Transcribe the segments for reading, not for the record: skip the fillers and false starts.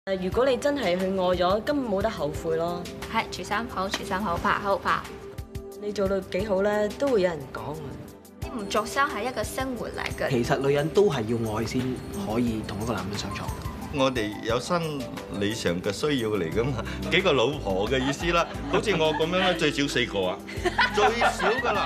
如果你真係去愛咗，根本冇得後悔咯。 係廚三好，拍好拍。 你做到幾好咧，都會有人講。 唔作聲係一個生活嚟嘅。 其實女人都係要愛先可以同一個男人上床。 我哋有生理上嘅需要嚟噶嘛，幾個老婆嘅意思啦。好似我咁樣咧，最少4個啊，最少噶啦。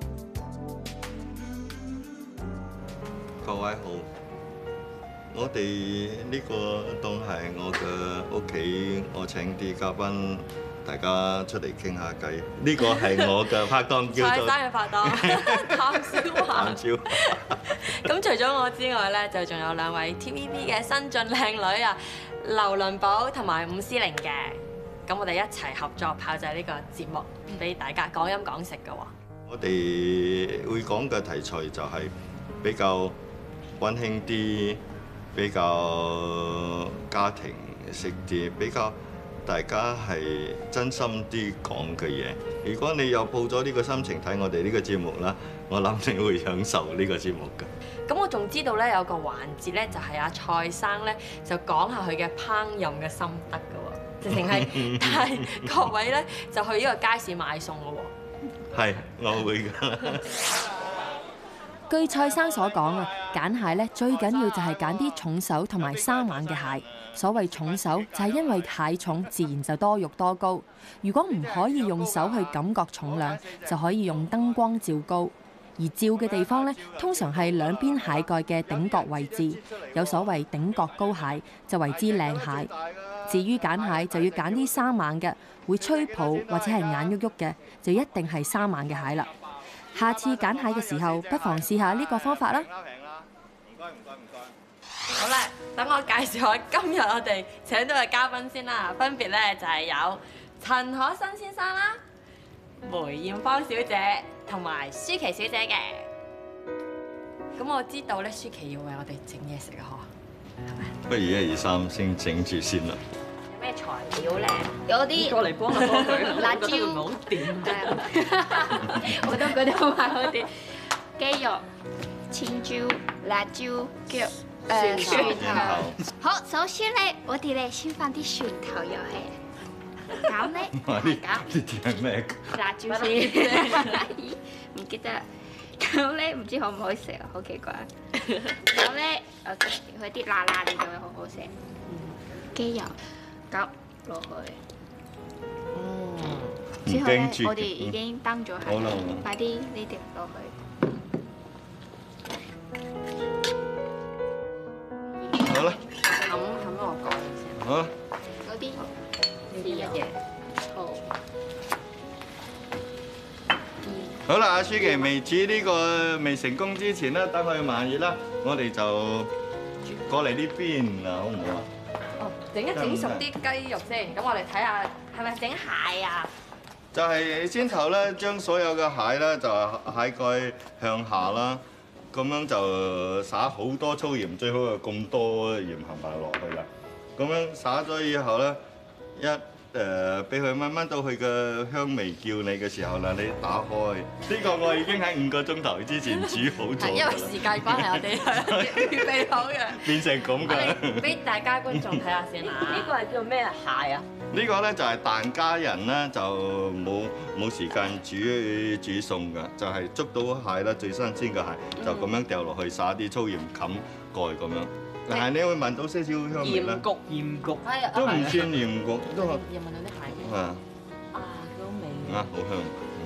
各位好，我哋呢個當係我嘅屋企，我請啲嘉賓。大家出嚟傾下偈，呢個係我嘅拍檔，叫做蔡生嘅拍檔，譚小華。 譚小華。 咁除咗我之外咧，就仲有2位 TVB 嘅新晉靚女啊，劉倫寶同埋伍思玲嘅。咁我哋一齊合作炮製呢個節目，俾大家講飲講食嘅喎。 我哋會講嘅題材就係比較溫馨啲，比較家庭式啲，比較大家係真心啲講嘅嘢。如果你有抱咗呢個心情睇我哋呢個節目啦，我諗你會享受呢個節目㗎。 咁我仲知道咧有個環節咧，就係阿蔡生咧就講下佢嘅烹飪嘅心得㗎喎，直情係帶各位咧就去呢個街市買餸㗎喎。 係，我會㗎。 據蔡生所講啊，揀蟹咧最緊要就係揀啲重手同埋生猛嘅蟹。所謂重手就係因為蟹重，自然就多肉多膏。如果唔可以用手去感覺重量，就可以用燈光照膏。而照嘅地方咧，通常係兩邊蟹蓋嘅頂角位置，有所謂頂角膏蟹，就為之靚蟹。至於揀蟹，就要揀啲生猛嘅，會吹泡或者係眼喐喐嘅，就一定係生猛嘅蟹啦。下次揀蟹嘅時候，不妨試下呢個方法啦。 唔該。 好啦，等我介紹下今日我哋請到嘅嘉賓先啦，分別咧就係有陳可辛先生啦、梅艷芳小姐同埋舒淇小姐嘅。咁我知道咧，舒淇要為我哋整嘢食啊，嗬？ 不如1、2、3先整住先啦。 有咩材料咧？ 有啲過嚟幫下幫佢， 辣椒覺得會唔會好掂？ 我都覺得好啲。雞肉、青椒、辣椒、腳。蒜頭。好，首先咧，我哋咧先放啲蒜頭入去。咁咧， 呢啲係咩？ 辣椒先。唔記得。咁咧，唔知好唔好食啊？好奇怪。咁咧，OK，佢啲辣辣，你就會好好食。雞肉，咁落去。之後咧，我哋已經燈咗係，快啲呢啲落去。 好啦， 冚我講先。 好啦。 嗰啲呢啲嘢。 好啦，阿舒淇未煮呢個未成功之前咧，等佢慢熱啦，我哋就過嚟呢邊啦，好唔好啊？ 哦，整熟啲雞肉先，咁我哋睇下係咪整蟹啊？ 就係先頭咧，將所有嘅蟹咧就蟹蓋向下啦，咁樣就撒好多粗鹽，最好係咁多鹽冚埋落去啦。咁樣撒咗以後咧，俾佢慢慢到佢嘅香味叫你嘅時候啦，你打開呢個我已經喺5個鐘頭之前煮好咗。 因為時間關係，我哋係預備好嘅。 變成咁嘅。 我哋俾大家觀眾睇下先啦。呢個係叫做咩蟹啊？ 呢個咧就係疍家人咧就冇時間煮餸㗎，就係捉到蟹啦，最新鮮嘅蟹就咁樣掉落去，撒啲粗鹽冚蓋咁樣。但係你會聞到些少香味啦。 鹽焗都唔算鹽焗，都係。 又聞到啲蟹味。 啊， 幾好味。 啊，好香。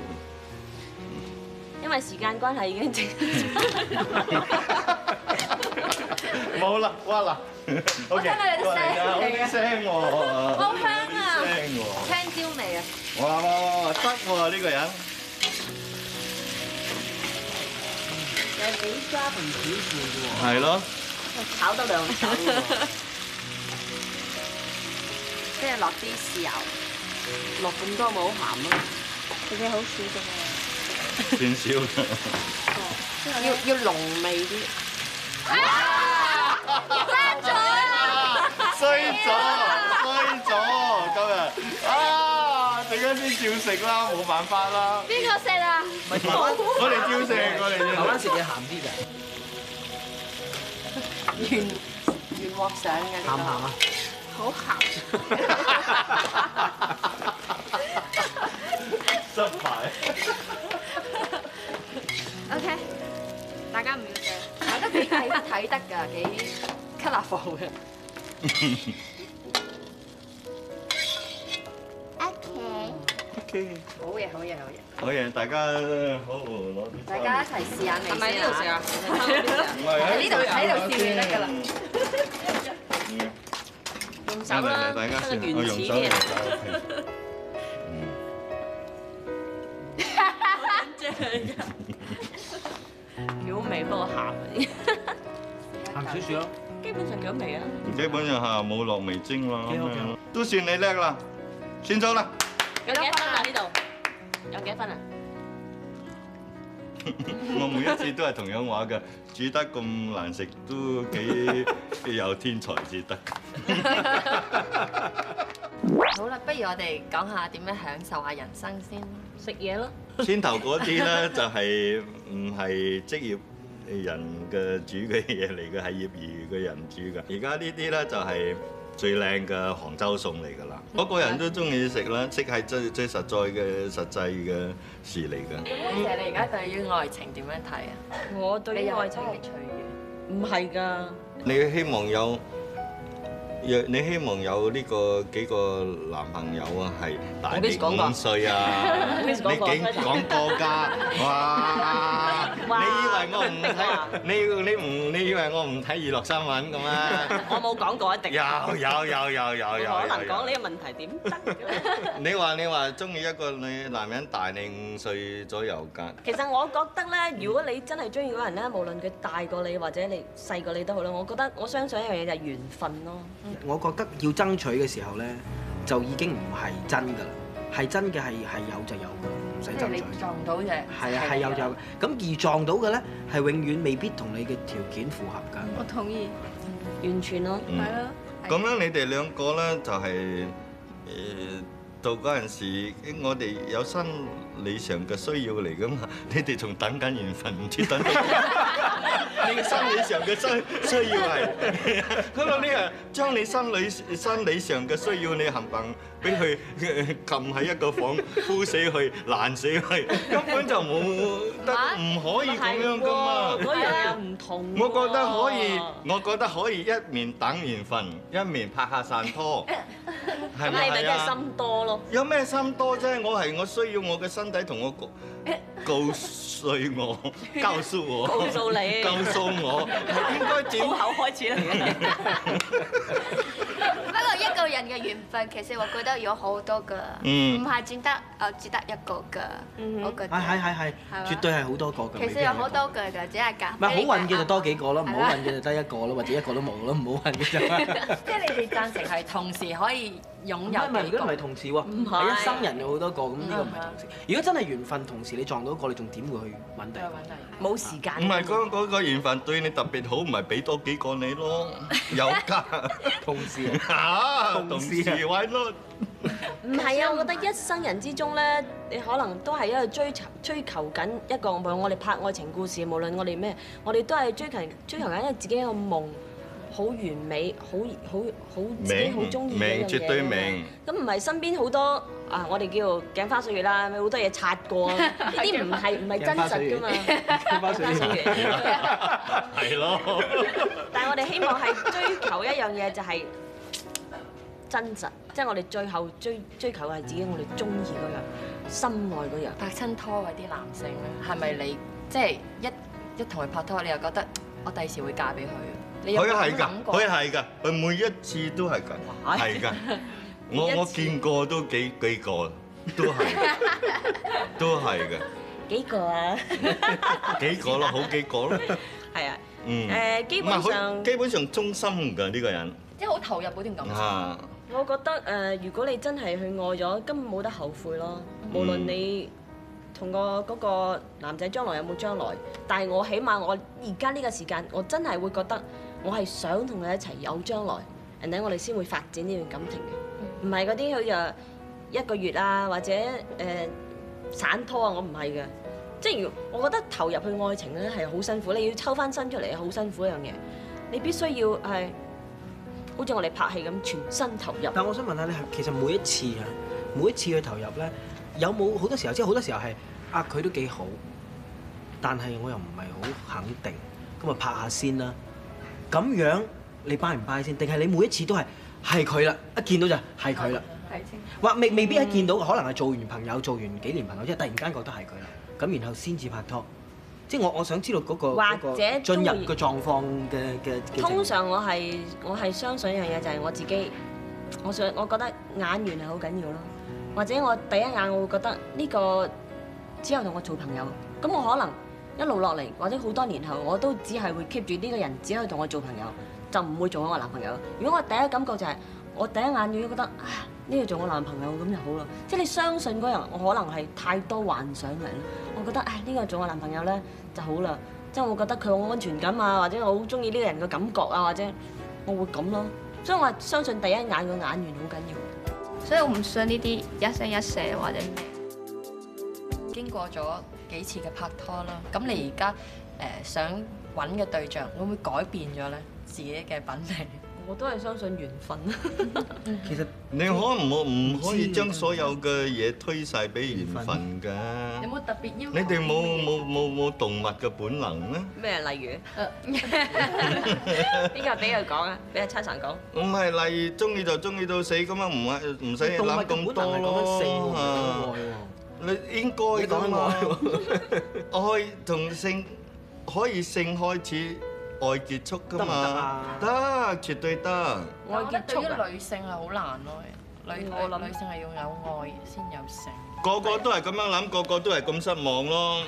因為時間關係已經整。 冇啦，哇啦。 我聽到有啲聲嚟嘅。 聲喎。 好香啊！ 聲喎。 青椒味啊！ 哇，得喎呢個人。 有幾家同小婦嘅喎。 係咯。 炒得兩手喎。跟住落啲豉油，落咁多冇好鹹咯。 其實好少啫嘛。 算少。 要濃味啲。 衰咗今日啊！陣間先照食啦，冇辦法啦。 邊個食啊？ 我哋照食，我哋台灣食嘢鹹啲㗎。 原鑊上嘅呢個。 鹹唔鹹啊？ 好鹹。 失敗。 OK， 大家唔要嘅。 我覺得幾睇得㗎，幾 colourful 嘅。 OK。 OK。 好嘢，好嘢，好嘢！ 好嘢，大家好好攞啲。 大家一齊試下味係咪呢度食啊？ 唔係喺呢度試就得㗎啦。 用手啦， 大家先， 得個原我用手嚟始啲啊！ 手。 幾好味，不過鹹。 鹹少少咯。 基本上幾好味啊！ 基本上係冇落味精啦， 幾好幾好都算你叻啦，算咗啦。 有幾多分啊？呢度有幾多分啊？ 我每一次都係同樣話嘅，煮得咁難食都幾有天才至得。 好啦，不如我哋講下點樣享受下人生先。 食嘢咯。 先頭嗰啲咧就係唔係職業人嘅煮嘅嘢嚟嘅，係業餘嘅人煮嘅。而家呢啲咧就係最靚嘅杭州餸嚟㗎啦，個個人都中意食啦，食係最實在嘅實際嘅事嚟㗎。 咁姐，你而家對於愛情點樣睇啊？ 我對於愛情係隨緣。 唔係㗎。 你希望有你希望有呢個幾個男朋友啊，係大你5歲啊？你竟講過㗎？哇！你以為我唔睇？你以為我唔睇娛樂新聞咁啊？ 我冇講過一定。 有。 可能講呢個問題點得㗎？ 你話中意一個男人大你5歲左右㗎？ 其實我覺得咧，如果你真係中意嗰個人咧，無論佢大過你或者你細過你都好啦，我相信一樣嘢就係緣分咯。 我覺得要爭取嘅時候咧，就已經唔係真㗎啦，係真嘅係有就有㗎，唔使爭取。 撞到嘅。 係啊，係有就有。咁而撞到嘅咧，係永遠未必同你嘅條件符合㗎。 我同意。 完全咯。 嗯係咯。 咁樣你哋兩個咧就係到嗰陣時，我哋有生理上嘅需要嚟噶嘛？你哋仲等緊緣分，唔知等到你嘅生理上嘅需要係，咁啊你啊將你生理上嘅需要，你冚唪唥俾佢撳喺一個房，枯死佢、爛死佢，根本就冇得，唔可以咁樣噶嘛。 嗰樣又唔同。 我覺得可以一面等緣分，一面拍下散拖，係咁你咪真係啊？ 心多咯。 有咩心多啫？我需要我嘅身體同我告訴我、告訴我、 告訴你告訴我係應該點粗口開始嚟嘅。 不過一個人嘅緣分，其實我覺得有好多㗎，唔係只得一個㗎。我覺得係，絕對係好多個㗎。 其實有好多個㗎，只係揀。 唔係好運嘅就多幾個咯，唔好運嘅就得一個咯，或者一個都冇咯，唔好運嘅就。 即係你哋贊成係同時可以擁唔係， 有幾個如果唔係？同時喎， 唔係係一生人有好多個，咁呢個唔係同時。如果真係緣分，同時你撞到一個，你仲點會去揾第二個？ 冇時間。 唔係嗰個緣分對你特別好，唔係俾多幾個你咯，有㗎。 同時同時位咯。 唔係啊，我覺得一生人之中咧，你可能都係喺度追求緊一個，無論我哋拍愛情故事，無論我哋咩，我哋都係追求緊一個自己一個夢，好完美，好自己好中意嘅一樣嘢。 絕對明。 咁唔係身邊好多啊，我哋叫鏡花水月啦，咪好多嘢擦過，呢啲唔係真實㗎嘛。 鏡花水月。 係咯。 但係我哋希望係追求一樣嘢，就係真實，即係我哋最後追求嘅係自己我哋中意嗰樣、心愛嗰樣。 拍親拖嗰啲男性咧，係咪你即係一同佢拍拖，你又覺得我第時會嫁俾佢？你有冇佢係㗎， 咁諗過？ 佢係㗎，佢每一次都係㗎，係㗎。我見過都幾個，都係嘅。 幾個啊？ 幾個咯，好幾個咯。 係啊。 嗯。 基本上基本上忠心㗎呢個人。 即係好投入嗰段感情。 啊。 我覺得如果你真係去愛咗，根本冇得後悔咯。無論你同嗰個男仔將來有冇將來，但係我起碼我而家呢個時間，我真係會覺得我係想同佢一齊有將來，然後我哋先會發展呢段感情嘅，唔係嗰啲佢就一個月啊或者散拖啊，我唔係嘅。即係如我覺得投入去愛情咧係好辛苦，你要抽翻身出嚟係好辛苦一樣嘢，你必須要係。 好似我哋拍戲咁全身投入。 但我想問下你係其實每一次去投入咧，有冇好多時候即係好多時候係佢都幾好，但係我又唔係好肯定，咁啊拍下先啦。咁樣你拜唔拜先？定係你每一次都係佢啦，一見到就係佢啦。或未必一見到，可能係做完朋友，做完幾年朋友，即係突然間覺得係佢啦，咁然後先至拍拖。即係我想知道嗰個或者進入個狀況嘅。 通常我係相信一樣嘢，就係我自己，我覺得眼緣係好緊要咯。或者我第一眼我會覺得呢個只有同我做朋友，咁我可能一路落嚟，或者好多年後我都只係會 keep 住呢個人，只可以同我做朋友，就唔會做我男朋友。如果我第一感覺就係我第一眼已經覺得呢個做我男朋友咁就好啦。即係你相信嗰人，我可能係太多幻想嚟咯。我覺得呢個做我男朋友咧就好啦，即係我覺得佢有安全感啊，或者我好中意呢個人嘅感覺啊，或者我會咁咯。所以我係相信第一眼個眼緣好緊要。 所以我唔信呢啲一生一世或者咩。 經過咗幾次嘅拍拖啦，咁你而家想揾嘅對象會唔會改變咗咧自己嘅品味？ 我都係相信緣分。 其實你唔可以將所有嘅嘢推晒俾緣分㗎。 有冇特別要求？ 你哋冇動物嘅本能咩？ 咩例如？邊個俾佢講啊？俾阿七神講。 唔係，例如中意就中意到死咁樣，唔使諗咁多咯。你應該㗎嘛？愛同性可以性開始，愛結束㗎嘛？得，絕對得。 愛結束對於女性係好難咯，女性係要有愛先有性。 個個都係咁樣諗，個個都係咁失望咯。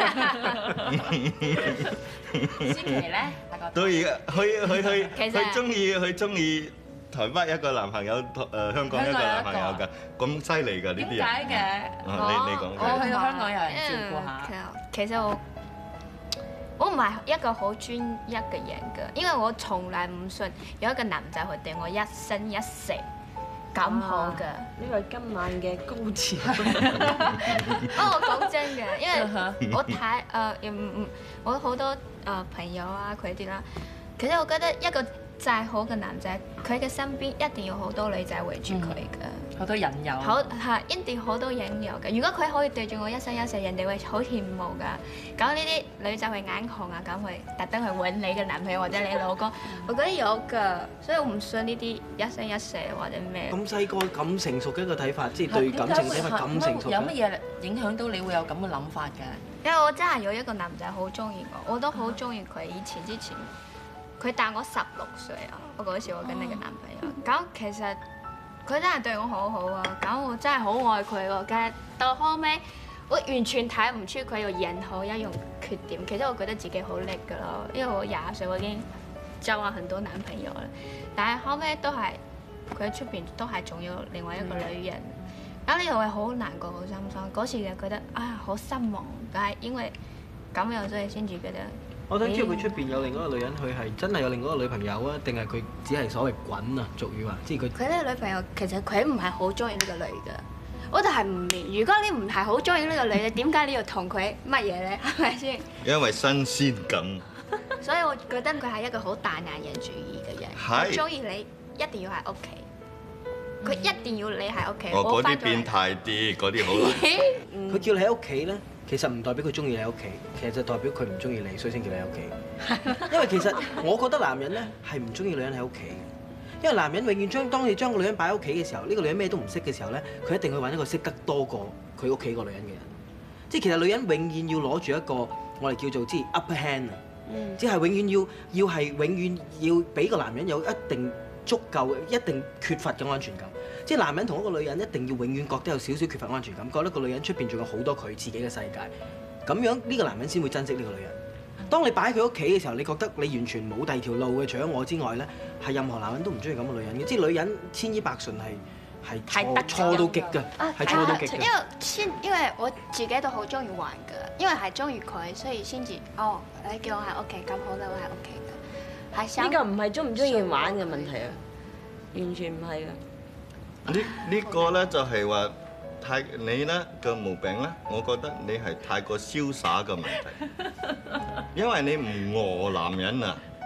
思琪咧， 到而家佢中意台北一個男朋友，香港一個男朋友㗎，咁犀利㗎呢啲人。 點解嘅？ 你講。 我去到香港有人照顧下。 其實我唔係一個好專一嘅人㗎，因為我從來唔信有一個男仔會對我一生一世咁好㗎。 呢個係今晚嘅高潮。 我講真嘅，因為我睇我好多朋友啊佢哋啦，其實我覺得一個再好嘅男仔，佢嘅身邊一定有好多女仔圍住佢㗎， 好多引誘。 好係一定好多引誘嘅。如果佢可以對住我一生一世，人哋會好羨慕㗎。咁呢啲女仔會眼紅啊，咁會特登去揾你嘅男朋友或者你老公，我覺得有㗎。所以我唔信呢啲一生一世或者咩。 咁細個咁成熟嘅一個睇法，即係對感情嘅睇法咁成熟。 有乜嘢影響到你會有咁嘅諗法嘅？ 因為我真係有一個男仔好中意我都好中意佢。之前佢大我16歲啊！我嗰時我跟你嘅男朋友，咁其實佢真係對我好好啊！咁我真係好愛佢喎。但係到後尾，我完全睇唔出佢有任何一樣缺點。其實我覺得自己好叻㗎咯，因為我20歲我已經交往很多男朋友啦。但係後尾都係佢喺出邊都係仲有另外一個女人。咁呢個係好難過、好心酸。嗰時就覺得好失望，但係因為咁樣所以先至覺得。 我想知道佢出邊有另外一個女人，佢係真係有另外一個女朋友啊，定係佢只係所謂滾啊？俗語話，即係佢。 佢呢個女朋友其實佢唔係好中意呢個女嘅，我就係唔明。如果你唔係好中意呢個女嘅，點解你要同佢乜嘢咧？係咪先？ 因為新鮮感。 所以我覺得佢係一個好大男人主義嘅人。 係。 佢中意你一定要喺屋企，佢一定要你喺屋企。 嗰啲變態啲，嗰啲好難。 佢叫你喺屋企咧。其實唔代表佢中意你喺屋企，其實就代表佢唔中意你，所以先叫你喺屋企。因為其實我覺得男人咧係唔中意女人喺屋企嘅，因為男人永遠當你將個女人擺喺屋企嘅時候，呢個女人咩都唔識嘅時候咧，佢一定會揾一個識得多過佢屋企個女人嘅人。即係其實女人永遠要攞住一個我哋叫做即係 upper hand 啊，即係永遠要係永遠要俾個男人有一定足夠、一定缺乏嘅安全感。即係男人同一個女人一定要永遠覺得有少少缺乏安全感，覺得個女人出邊仲有好多佢自己嘅世界，咁樣呢個男人先會珍惜呢個女人。當你擺喺佢屋企嘅時候，你覺得你完全冇第二條路嘅，除咗我之外咧，係任何男人都唔中意咁嘅女人嘅。即係女人千依百順係錯到極㗎，係錯到極㗎。 因為我自己都好中意玩㗎，因為係中意佢，所以先至你叫我喺屋企咁好啦，我喺屋企㗎。係呢個唔係中唔中意玩嘅問題啊，完全唔係㗎。 呢個咧就係話你咧嘅毛病咧，我覺得你係太過瀟灑嘅問題，因為你唔餓男人啊，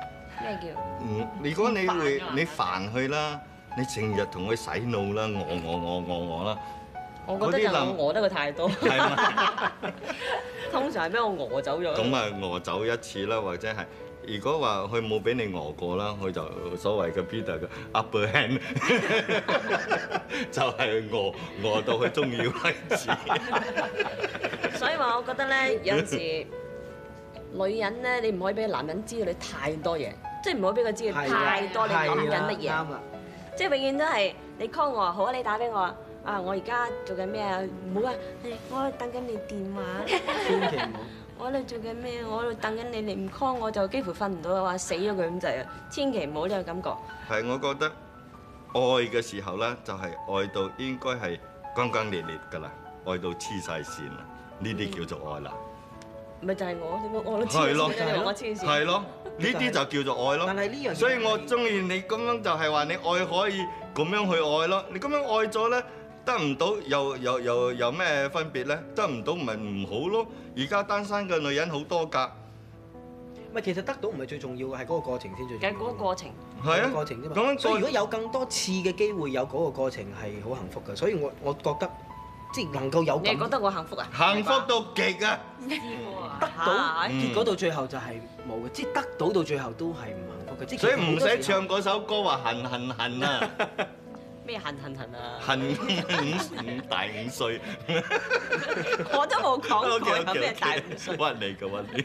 咩叫？ 如果你煩佢啦，你成日同佢洗腦啦，我啦， 我覺得就我餓得佢太多， 係嘛？ 通常係俾我餓走咗。 咁啊餓走一次啦，或者係如果話佢冇俾你餓過啦，佢就所謂嘅 Peter 嘅 upper hand 就係餓到佢中意為止。 所以話我覺得咧，有陣時女人咧，你唔可以俾男人知道你太多嘢，即係唔可以俾佢知道太多你諗緊乜嘢。 啱啦， 即係永遠都係你 call 我話好啊，你打俾我啊，我而家做緊咩啊？唔好啊，我等緊你電話。 千祈唔好。 我喺度做緊咩？我喺度等緊你，你唔 call 我就幾乎瞓唔到啊！話死咗佢咁滯啊！千祈唔好呢個感覺。 係，我覺得愛嘅時候咧，就係愛到應該係轟轟烈烈㗎啦，愛到黐晒線啦，呢啲叫做愛啦。 咪就係我點解我都黐係咯線？你話我黐線？ 係咯，呢啲就叫做愛咯。 但係呢樣嘢， 所以我中意你咁樣，就係話你愛可以咁樣去愛咯。你咁樣愛咗咧，得唔到又咩分別咧？得唔到咪唔好咯。而家單身嘅女人好多㗎。 唔係，其實得到唔係最重要嘅，係嗰個過程先最重要。 嘅嗰個過程。 係啊， 過程啫嘛。 咁樣所以如果有更多次嘅機會，有嗰個過程係好幸福嘅。所以我覺得即係能夠有咁你係覺得我幸福啊？ 幸福到極啊！ 得到，結果到最後就係冇嘅，即係得到到最後都係唔幸福嘅。即係所以唔使唱嗰首歌話恨恨恨啊！ 咩恨啊？ 恨五大五歲， 我都冇講過有咩大五歲。 屈你嘅屈你，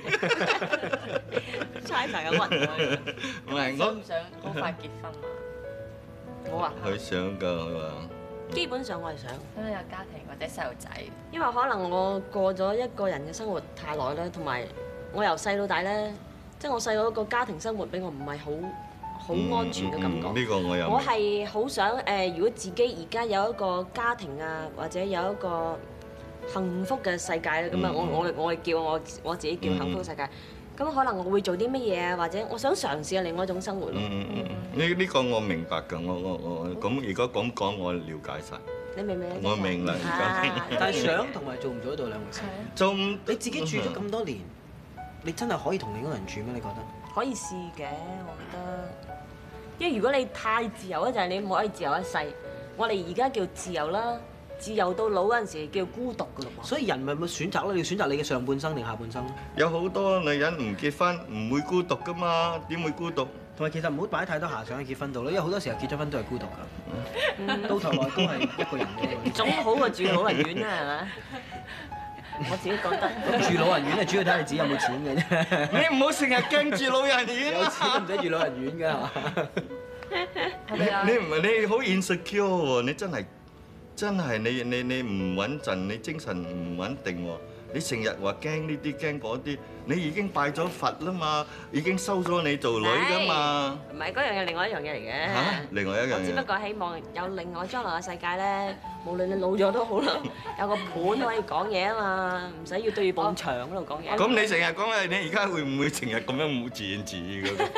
猜埋有屈我。 唔係想唔想好快結婚啊？ 我話佢想㗎，佢話。 基本上我係想， 想有家庭或者細路仔。 因為可能我過咗一個人嘅生活太耐啦，同埋我由細到大咧，即係我細個個家庭生活俾我唔係好安全嘅感覺。 呢個我有。 我係好想如果自己而家有一個家庭啊，或者有一個幸福嘅世界咧，咁啊，我係叫我自己叫幸福嘅世界。咁可能我會做啲乜嘢啊？或者我想嘗試下另外一種生活咯。 呢個我明白㗎，我咁如果咁講，我了解晒。 你明唔明啊？ 我明啦，而家。 但係想同埋做唔做得到兩回事。 做你自己住咗咁多年，你真係可以同另一個人住咩？你覺得？ 可以試嘅，我覺得。因為如果你太自由咧，就係你唔可以自由一世。我哋而家叫自由啦，自由到老嗰陣時叫孤獨㗎咯喎。 所以人咪會選擇咯，你要選擇你嘅上半生定下半生咯。 有好多女人唔結婚唔會孤獨㗎嘛，點會孤獨？ 同埋其實唔好擺太多遐想喺結婚度咯，因為好多時候結咗婚都係孤獨㗎，到頭來都係一個人嘅。 總好過住老人院啦，係咪？我自己覺得。 咁住老人院係主要睇你自己有冇錢嘅啫。 你唔好成日驚住老人院有錢都唔使住老人院㗎係嘛？ 你唔係你好 insecure 喎，你真係你唔穩陣，你精神唔穩定喎。你成日話驚呢啲驚嗰啲，你已經拜咗佛啦嘛，已經收咗你做女㗎嘛。 唔係嗰樣嘢，另外一樣嘢嚟嘅。 嚇，另外一樣嘢。 我只不過希望有另外將來嘅世界咧，無論你老咗都好啦，有個盤可以講嘢啊嘛，唔使要對住埲牆嗰度講嘢。 咁你成日講啊，你而家會唔會成日咁樣冇自言自語嗰個？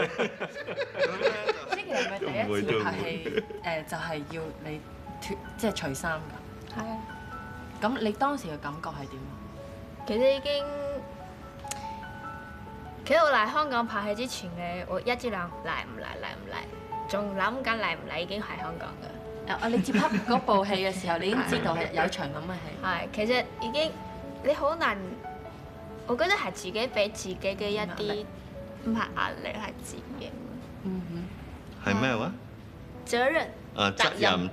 即係其實咪第一次拍戲就係要你脱即係除衫㗎。 係啊， 咁你當時嘅感覺係點啊？ 其實已經，其實我嚟香港拍戲之前咧，我一直諗嚟唔嚟，仲諗緊嚟唔嚟已經係香港㗎。 你接拍嗰部戲嘅時候，你已經知道係有場咁嘅戲。 係，其實已經你好難，我覺得係自己俾自己嘅一啲唔係壓力，係自己。 嗯係咩話？ 責任。 責任，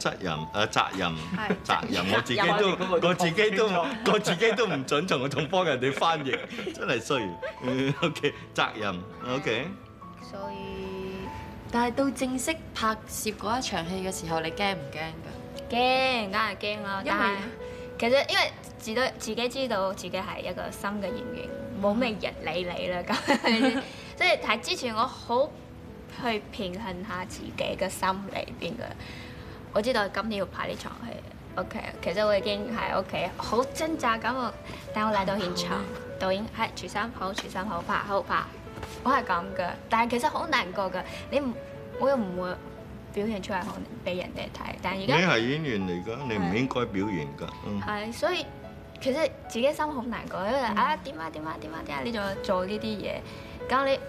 我自己都唔準，仲幫人哋翻譯，真係衰。OK， 責任 OK。 所以， 但係到正式拍攝嗰一場戲嘅時候，你驚唔驚㗎？ 驚，梗係驚啦。 因為但係其實因為自己知道自己係一個新嘅演員，冇咩人理你啦咁。即係喺之前我好去平衡下自己嘅心裏邊嘅。我知道今年要拍呢場戲 ，OK， 其實我已經喺屋企好掙扎咁喎。但我嚟到現場，導演係除衫好，拍好拍，我係咁嘅。但係其實好難過嘅，我又唔會表現出嚟好俾人哋睇。但係而家你係演員嚟㗎，你唔應該表現㗎。 係，所以其實自己心好難過，因為點啊，你仲做呢啲嘢，咁你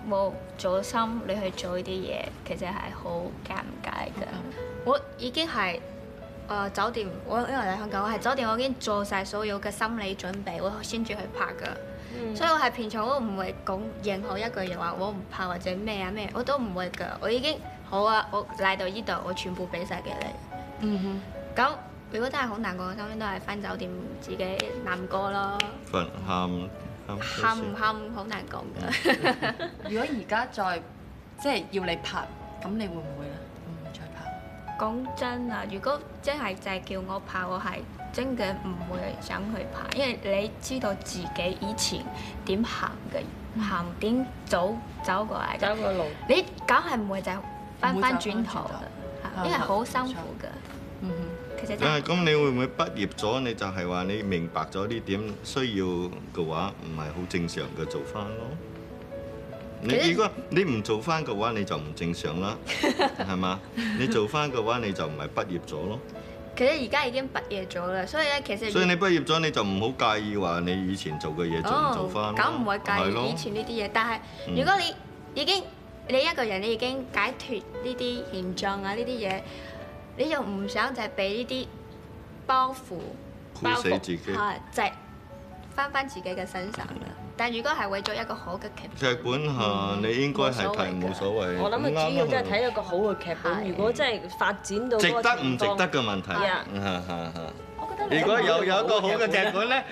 冇做心你去做呢啲嘢，其實係好尷尬㗎。我已經係酒店，因為喺香港，我係酒店，我已經做晒所有嘅心理準備，我先至去拍㗎。所以我係平常我都唔會講任何一句嘢話我唔拍或者咩啊咩，我都唔會㗎。我已經好啊，我嚟到呢度，我全部俾晒嘅你。咁如果真係好難過嘅心，都係翻酒店自己難過咯。喊唔喊好難講㗎。 如果而家再即係要你拍，咁你會唔會咧？會唔會再拍？ 講真啊，如果真係就係叫我拍，我係真嘅唔會想去拍，因為你知道自己以前點行嘅，行點走過嚟， 走個路， 你梗係唔會就翻轉頭㗎，因為好辛苦㗎。其實真係咁，你會唔會畢業咗，你就係話你明白咗呢點需要嘅話，唔係好正常嘅做翻咯？你如果你唔做翻嘅話，你就唔正常啦，係嘛？你做翻嘅話，你就唔係畢業咗咯。 其實而家已經畢業咗啦，所以咧其實所以你畢業咗，你就唔好介意話你以前做嘅嘢做唔做翻咯。 咁唔會介意以前呢啲嘢，但係如果你已經你一個人你已經解脫呢啲現象啊呢啲嘢，你又唔想就係俾呢啲包袱箍死自己， 就係翻自己嘅身上啦。但如果係為咗一個好嘅劇本下，你應該係睇冇所謂。 我諗佢主要真係睇一個好嘅劇本。如果真係發展到值得唔值得嘅問題。 我覺得如果有一個好嘅劇本咧，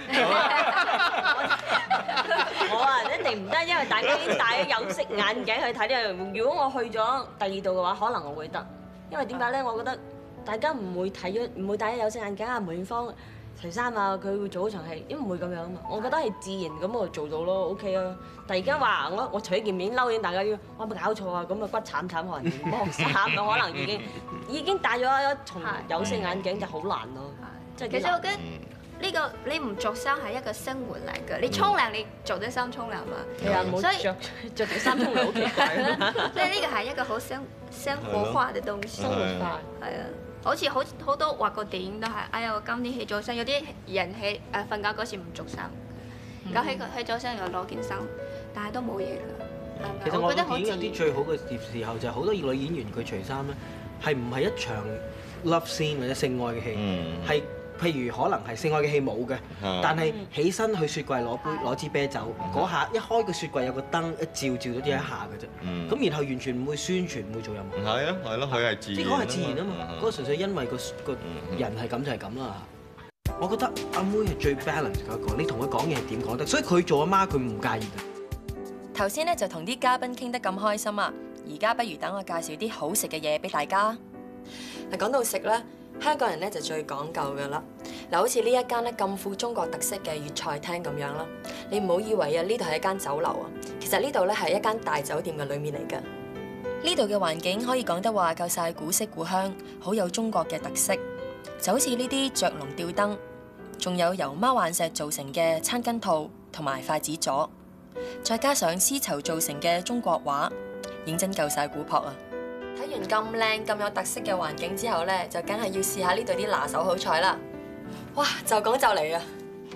我啊一定唔得，因為大家已經戴咗有色眼鏡去睇呢樣。如果我去咗第二度嘅話，可能我會得。因為點解咧？我覺得大家唔會戴咗有色眼鏡啊，梅艷芳除衫啊，佢會做嗰場戲，因為唔會咁樣啊嘛。我覺得係自然咁我做到咯 ，OK 啊。但而家話我除咗件面褸，已經大家要我冇搞錯啊，咁啊骨慘慘可能剝衫啊，可能已經戴咗一重有色眼鏡就好難咯。 其實我覺得呢個你唔着衫係一個生活嚟㗎，你沖涼你着咗衫沖涼嘛， 係啊，冇着條衫沖涼好奇怪啊。 所以呢個係一個好生活化嘅東西， 生活化係啊。好似好多畫過電影都係，哎呀我今天起咗身，有啲人起瞓覺嗰時唔着衫，咁起咗身又攞件衫，但係都冇嘢㗎。 其實我覺得電影有啲最好嘅時候就係好多女演員佢除衫咧，係唔係一場 love scene 或者性愛嘅戲，係譬如可能係性愛嘅戲冇嘅，但係起身去雪櫃攞支啤酒嗰下，一開個雪櫃有個燈一照到啲一下嘅啫，咁然後完全唔會宣傳，唔會做任何。 係啊，係咯，佢係自然。即係嗰係自然啊嘛，嗰個純粹因為個人係咁就係咁啦。我覺得阿妹係最 balance 嗰一個，你同佢講嘢係點講得，所以佢做阿媽佢唔介意嘅。 頭先咧就同啲嘉賓傾得咁開心啊，而家不如等我介紹啲好食嘅嘢俾大家。嗱，講到食咧，香港人咧就最講究㗎啦。嗱，好似呢一間咧咁富中國特色嘅粵菜廳咁樣啦，你唔好以為啊呢度係一間酒樓啊，其實呢度咧係一間大酒店嘅裡面嚟㗎。呢度嘅環境可以講得話夠晒古色古香，好有中國嘅特色，就好似呢啲雀龍吊燈，仲有由貓眼石造成嘅餐巾套同埋筷子座，再加上絲綢造成嘅中國畫，認真夠晒古樸啊！睇完咁靚咁有特色嘅環境之後咧，就梗係要試下呢度啲拿手好菜啦！哇，就講就嚟啊！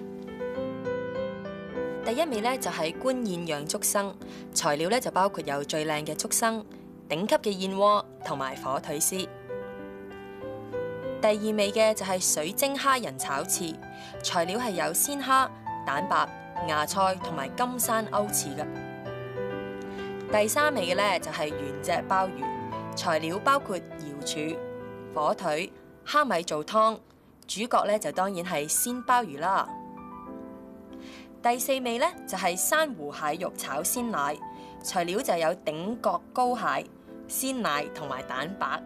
第一味咧就係官燕釀竹笙，材料咧就包括有最靚嘅竹笙、頂級嘅燕窩同埋火腿絲。第二味嘅就係水晶蝦仁炒翅，材料係有鮮蝦、蛋白、芽菜同埋金山歐翅嘅。第三味嘅咧就係原隻鮑魚，材料包括瑤柱、火腿、蝦米做湯，主角咧就當然係鮮鮑魚啦。第四味咧就係珊瑚蟹肉炒鮮奶，材料就有頂角膏蟹、鮮奶同埋蛋白。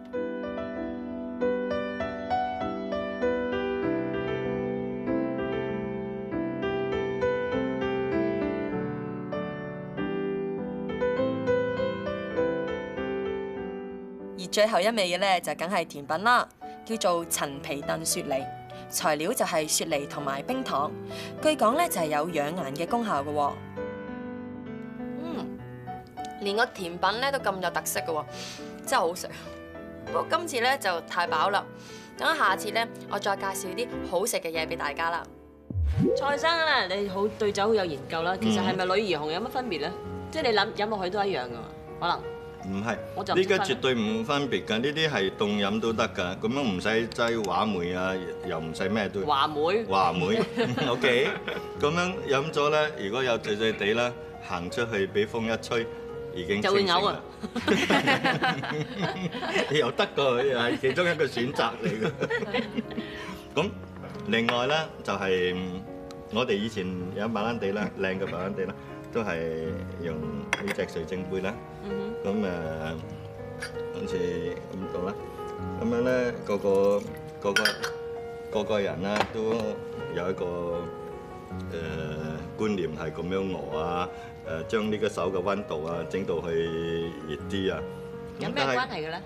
而最後一味嘅咧就梗係甜品啦，叫做陳皮燉雪梨，材料就係雪梨同埋冰糖，據講咧就係有養顏嘅功效嘅喎。連個甜品咧都咁有特色嘅喎，真係好食。不過今次咧就太飽啦，等下次咧我再介紹啲好食嘅嘢俾大家啦。 蔡生咧，你好對酒好有研究啦，其實係咪女兒紅有乜分別咧？ 即係你飲落去都一樣㗎嘛，可能。 唔係， 我就唔呢識分個絕對唔分別㗎，呢啲係凍飲都得㗎，咁樣唔使擠話梅啊，又唔使咩都。 話梅。 話梅，OK，咁樣飲咗咧，如果有醉醉地啦，行出去俾風一吹，已經就會嘔清醒啦啊！ 又得㗎，又係其中一個選擇嚟嘅。咁另外咧就係我哋以前飲白蘭地啦，靚嘅白蘭地啦，都係用呢隻水晶杯啦。咁好似咁度啦，咁樣咧個個人啦都有一個觀念係咁樣熬啊，將呢個手嘅溫度啊整到去熱啲啊。 有咩關係嘅咧？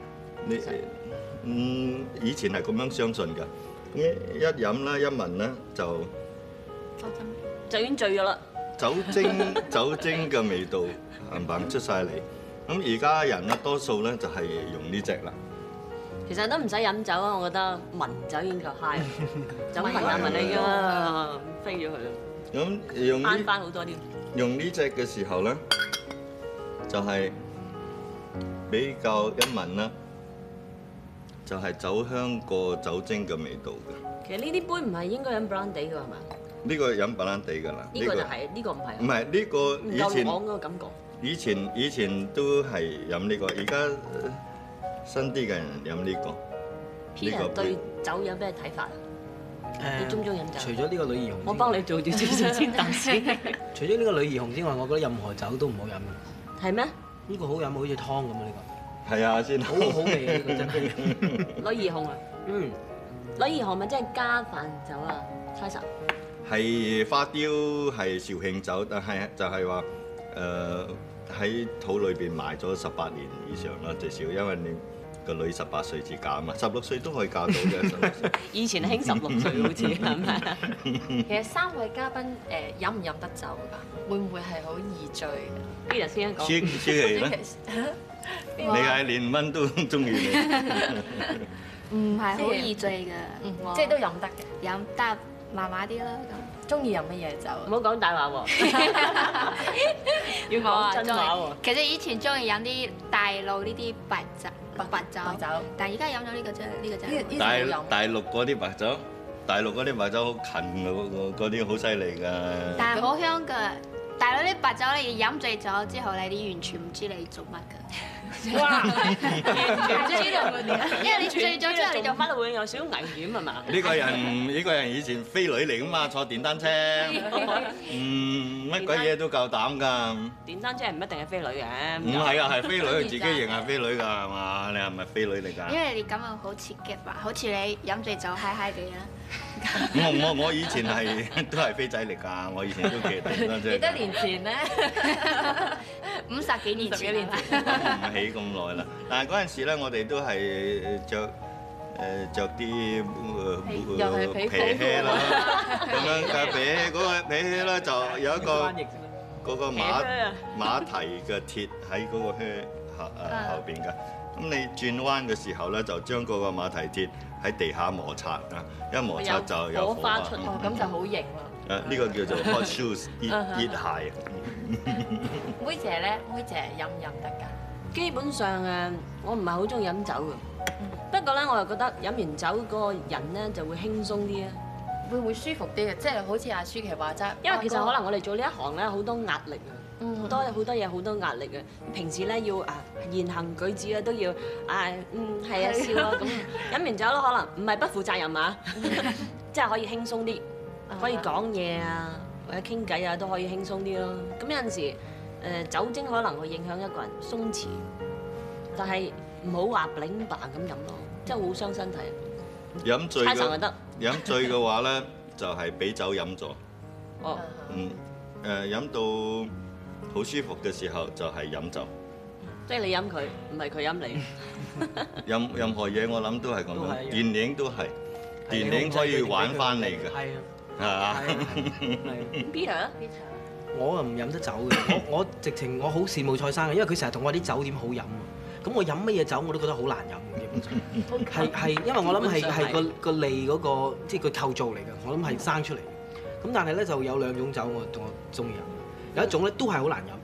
以前係咁樣相信㗎，咁一飲啦一聞咧就已經醉咗啦。 酒精嘅味道冚唪唥出晒嚟。咁而家人咧多數咧就係用呢只啦。 其實都唔使飲酒啊，我覺得聞酒已經夠 high，就聞下聞你㗎，飛咗佢啦。 咁用慳翻好多啲。 用呢只嘅時候咧，就係比較一聞啦，就係酒香過酒精嘅味道嘅。 其實呢啲杯唔係應該飲 brandy 㗎係嘛？ 呢個飲白蘭地㗎啦。 呢個就係，呢個唔係。 唔係呢個唔夠以前朗嗰個感覺。 以前都係飲呢個，而家新啲嘅人飲呢個。 Peter 對酒有咩睇法啊？你中唔中意飲酒？ 除咗呢個女兒紅， 我幫你做住少少先等先。 除咗呢個女兒紅之外，我覺得任何酒都唔好飲嘅。 係咩？ 呢個好飲，好似湯咁啊！呢係啊，先個好好味啊！呢個真係。 女兒紅啊！ 嗯， 女兒紅咪即係加飯酒啊？猜實。 係花雕係紹興酒，但係就係話喺肚裏邊埋咗18年以上啦，最少，因為你個女18歲至嫁嘛，16歲都可以嫁到嘅。16歲以前興16歲好似係咪啊？ 其實三位嘉賓飲唔飲得酒㗎？會唔會係好易醉嘅？ 邊日先講？ 舒氣啦，你係連蚊都中意你。 唔係好易醉即係都飲得嘅。 飲得麻麻啲啦咁。 中意飲乜嘢酒？ 唔好講大話喎，要講真話喎。 其實以前中意飲啲大陸呢啲白酒，但係而家飲咗呢個啫，呢個啫。 大陸嗰啲白酒，大陸嗰啲白酒好近嘅，嗰啲好犀利㗎。 但係好香㗎。大陸啲白酒你飲醉咗之後咧，你完全唔知你做乜㗎。 哇！唔知道嗰啲， 因為你醉咗之後你就乜會有少少危險係嘛？ 呢個人以前飛女嚟㗎嘛，坐電單車，乜鬼嘢都夠膽㗎。 電單車唔一定係飛女嘅。 唔係啊，係飛女，佢自己認係飛女㗎係嘛？你係咪飛女嚟㗎？ 因為你咁樣好刺激吧，好似你飲醉酒嗨嗨地啊！ 我以前都係飛仔嚟㗎，我以前都騎電單車。 幾多年前咧 50幾年前啦。 唔起咁耐啦，但係嗰陣時咧，我哋都係着啲又係皮靴啦，咁樣嘅皮靴，嗰個皮靴咧就有一個嗰個馬蹄嘅鐵喺嗰個靴後邊㗎。咁你轉彎嘅時候咧，就將嗰個馬蹄鐵喺地下摩擦啊，一摩擦就有火花出。 哦，咁就好型啦。 呢個叫做 hot shoes 熱鞋。 妹姐咧，妹姐飲唔飲得㗎？ 基本上誒，我唔係好中意飲酒嘅。不過咧，我又覺得飲完酒嗰個人咧就會輕鬆啲啊。 會唔會舒服啲嘅？即係好似阿舒淇話齋， 因為其實可能我哋做呢一行咧好多壓力啊，好多嘢好多壓力嘅。平時咧要言行舉止啊都要係啊笑啊咁。飲完酒咧可能唔係不負責任啊，即係可以輕鬆啲，可以講嘢啊或者傾偈啊都可以輕鬆啲咯。咁有陣時酒精可能會影響一個人鬆弛，但係唔好話檸白咁飲咯，真係好傷身體。 飲醉猜神就得。 飲醉嘅話咧，就係俾酒飲咗。 哦。 飲到好舒服嘅時候就係飲酒。 即係你飲佢，唔係佢飲你。 任何嘢我諗都係咁樣，電影都係，電影可以玩翻嚟嘅。 係啊。 係嘛 ？Peter。 我又唔飲得酒嘅，我直情我好羨慕蔡生嘅，因為佢成日同我啲酒點好飲。咁我飲乜嘢酒我都覺得好難飲嘅，基本上係因為我諗係個脷嗰個即係個構造嚟嘅，我諗係生出嚟嘅。咁但係咧就有兩種酒我中意飲，有一種咧都係好難飲，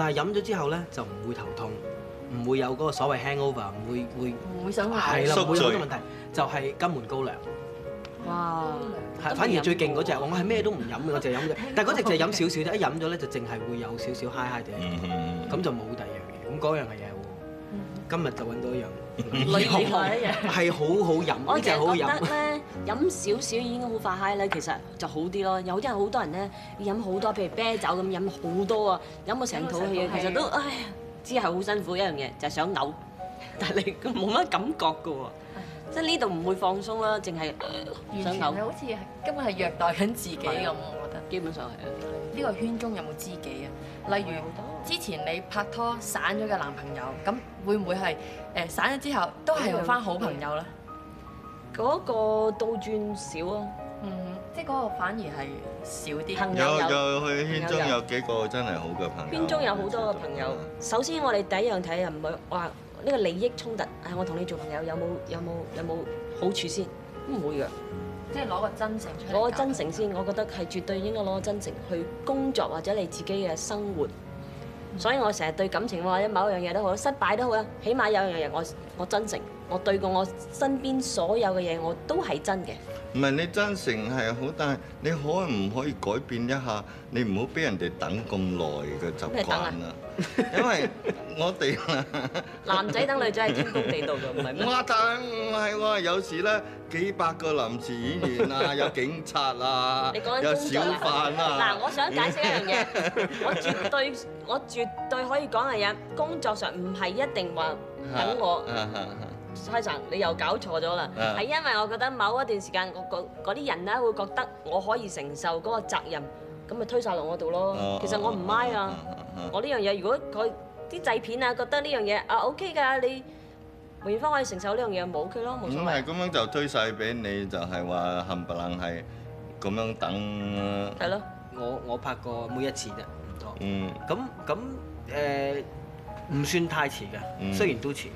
但係飲咗之後咧就唔會頭痛，唔會有嗰個所謂 hangover， 唔會想去係啦，唔會有宿醉呢個問題，就係金門高粱。 哇！ 係，反而最勁嗰隻，我係咩都唔飲嘅，我淨係飲隻，但係嗰隻就係飲少少啫，一飲咗咧就淨係會有少少 high 地，咁就冇第二樣嘢。咁嗰樣係嘢喎，今日就揾到一樣， 厲害一樣係好好飲， 我呢隻好好就係覺得飲。 咧，飲少少已經好快 high 咧，其實就好啲咯。有啲人好多人咧飲好多，譬如啤酒咁飲好多啊，飲到成肚氣，其實都唉，之後好辛苦一樣嘢，就係想嘔，但係你冇乜感覺㗎喎。即係呢度唔會放鬆啦，淨係完想嘔。 全係好似根本係虐待緊自己咁，我覺得。 基本上係啊。 呢個圈中有冇知己啊？例如之前你拍拖散咗嘅男朋友，咁會唔會係散咗之後都係用翻好朋友咧？ 嗰個倒轉少啊， 即係嗰個反而係少啲。 朋友有去圈中有幾個真係好嘅朋友。 圈中有好多個朋友。首先我哋第一樣睇唔係話呢個利益衝突，我同你做朋友有冇好處先？唔會嘅。 即係攞個真誠出嚟。 攞個真誠先，我覺得係絕對應該攞個真誠去工作或者你自己嘅生活。所以我成日對感情或者某一樣嘢都好，失敗都好啦，起碼有樣嘢我真誠，我對過我身邊所有嘅嘢我都係真嘅。 唔係你真誠係好，但係你可唔可以改變一下？你唔好俾人哋等咁耐嘅習慣啊！因為我哋男仔等女仔係天公地道嘅，唔係咩？ 我但唔係喎，有時咧幾百個臨時演員啊，有警察啊， 你講緊有工作小販啊。 嗱，我想解釋一樣嘢，我絕對可以講嘅嘢，工作上唔係一定話等我。開神，你又搞錯咗啦！係因為我覺得某一段時間，嗰啲人咧會覺得我可以承受嗰個責任，咁咪推晒落我度咯。其實我唔 mind 啊，我呢樣嘢如果佢啲製片啊覺得呢樣嘢啊 OK 㗎，你梅艷芳可以承受呢樣嘢，冇 OK 咯，冇所謂。 咁樣就推晒俾你，就係話冚唪唥係咁樣等。 係咯。 我拍過每一次啫，唔多。咁唔算太遲嘅，雖然都遲。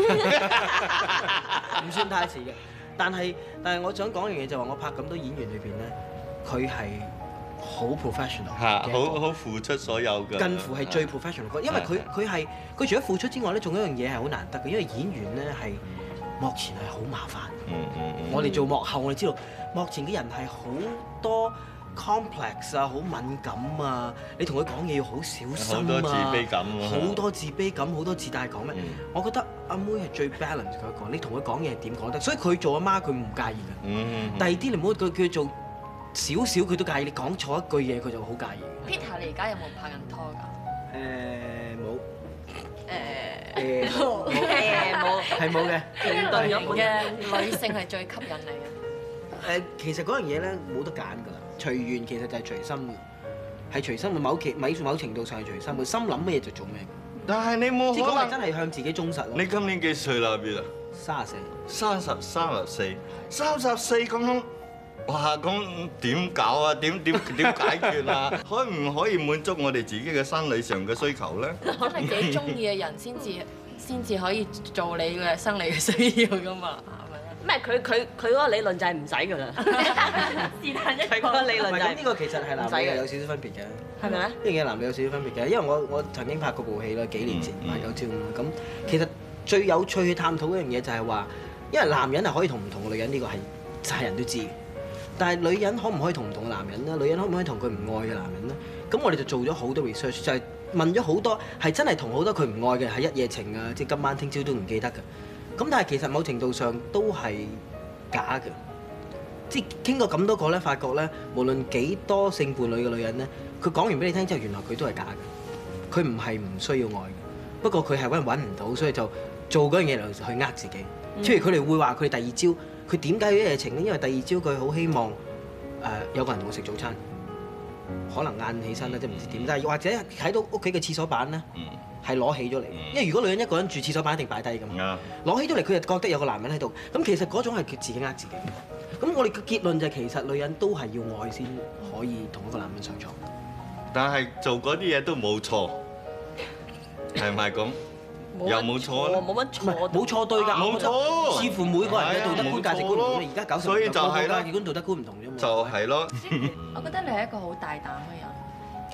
唔算太遲嘅，但係我想講一樣嘢就係話，我拍咁多演員裏邊咧，佢係好 professional 嘅，好付出所有嘅， 近乎係最 professional。因為佢除咗付出之外咧，仲有一樣嘢係好難得嘅，因為演員咧係幕前係好麻煩。我哋做幕後，我哋知道幕前嘅人係好多 complex 啊，好敏感啊，你同佢講嘢要好小心啊， 好多自卑感， 好多自卑感，好多自大講咩？我覺得阿妹係最 balance 嗰一個，你同佢講嘢係點講得？所以佢做阿媽佢唔介意嘅。第二啲你唔好佢做少少佢都介意，你講錯一句嘢佢就好介意。 Peter 你而家有冇拍緊拖㗎？冇。係冇嘅。 邊類型嘅女性係最吸引你嘅？ 其實嗰樣嘢咧冇得揀㗎啦。隨緣其實就係隨心嘅，係隨心嘅某程度上係隨心嘅，心諗乜嘢就做咩。 但係你冇可能真係向自己忠實咯。 你今年幾歲啦？邊啊？34咁樣，哇！咁點搞啊？點解決啊？可唔可以滿足我哋自己嘅生理上嘅需求咧？ 可能自己中意嘅人先至可以做你嘅生理嘅需要㗎嘛。 咩？佢嗰個理論就係唔使㗎啦。是但一佢嗰個理論就係。 呢個其實係男女有少少分別嘅。 係咪咧？ 呢樣嘢男女有少少分別嘅，因為我曾經拍過部戲啦，幾年前賣狗招咁。其實最有趣去探討一樣嘢就係話，因為男人係可以同唔同嘅女人，呢個係人都知。但係女人可唔可以同唔同嘅男人咧？女人可唔可以同佢唔愛嘅男人咧？咁我哋就做咗好多 research，就係問咗好多係真係同好多佢唔愛嘅係一夜情啊，即係今晚聽朝都唔記得嘅。咁但係其實某程度上都係假嘅，即係傾過咁多個咧，發覺咧，無論幾多性伴侶嘅女人咧，佢講完俾你聽之後，原來佢都係假嘅，佢唔係唔需要愛嘅，不過佢係揾唔到，所以就做嗰樣嘢嚟去呃自己。譬如佢哋會話佢哋第二朝，佢點解要一夜情咧？因為第二朝佢好希望有個人同我食早餐，可能晏起身啦，即係唔知點，但係或者睇到屋企嘅廁所板咧。係攞起咗嚟，因為如果女人一個人住廁所板一定擺低㗎嘛。攞起咗嚟，佢就覺得有個男人喺度。咁其實嗰種係佢自己呃自己。咁我哋嘅結論就係其實女人都係要愛先可以同一個男人上床。 但係做嗰啲嘢都冇錯，係咪咁？又冇錯咧？ 冇乜錯， 冇錯對㗎。 冇錯。 視乎每個人嘅道德觀價值觀唔同。而家90 所以就係啦， 價值觀道德觀唔同啫嘛。 就係咯。 我覺得你係一個好大膽嘅人。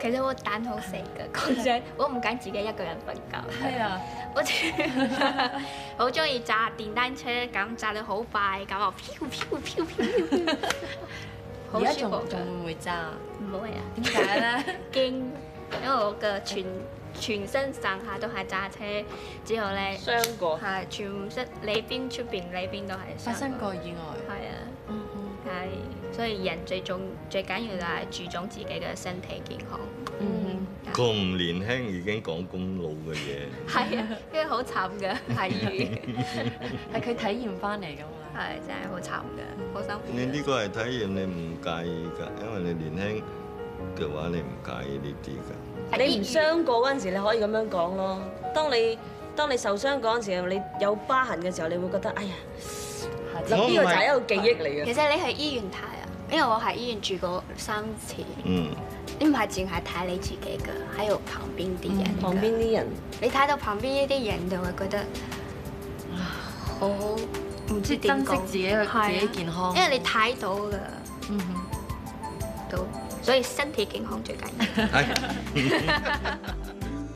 其實我膽好細㗎，講真，我唔敢自己一個人瞓覺。 係啊， 我好中意揸電單車，咁揸得好快，咁我飄飄飄飄飄，好而家舒服㗎。 仲會唔會揸啊？ 唔會啊， 點解咧？ 驚，因為我嘅全身上下都係揸車，之後咧傷過。 係全部裏邊出邊裏邊都係發生過意外。 係啊。 嗯係，所以人最緊要就係注重自己嘅身體健康。 嗯咁年輕已經講咁老嘅嘢， 係啊，因為好慘㗎，係魚， 係佢體驗翻嚟㗎嘛。 係真係好慘㗎，好辛苦㗎。 你呢個係體驗，你唔介意㗎，因為你年輕嘅話，你唔介意呢啲㗎。 你唔傷過嗰陣時，你可以咁樣講咯。當你受傷嗰陣時候，你有疤痕嘅時候，你會覺得哎呀，呢個就係一個記憶嚟嘅。 其實你去醫院睇啊，因為我喺醫院住過3次。 嗯。 你唔係淨係睇你自己㗎，還有旁邊啲人。 旁邊啲人， 你睇到旁邊呢啲人就會覺得好唔知點講， 珍惜自己嘅自己健康。 因為你睇到㗎， 嗯到，所以身體健康最緊要。 係。